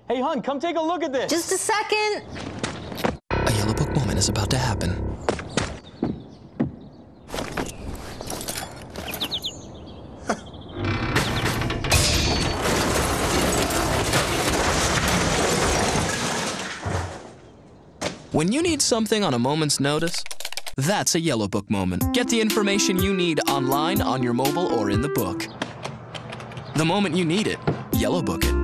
Hey, hon, come take a look at this. Just a second. A Yellowbook moment is about to happen. When you need something on a moment's notice, that's a Yellowbook moment. Get the information you need online, on your mobile, or in the book. The moment you need it, Yellowbook it.